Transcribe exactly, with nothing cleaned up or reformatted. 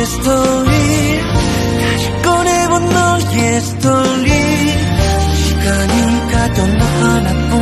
너의 스토리 다시 꺼내본 너의 스토리 시간이 가던 너 하나뿐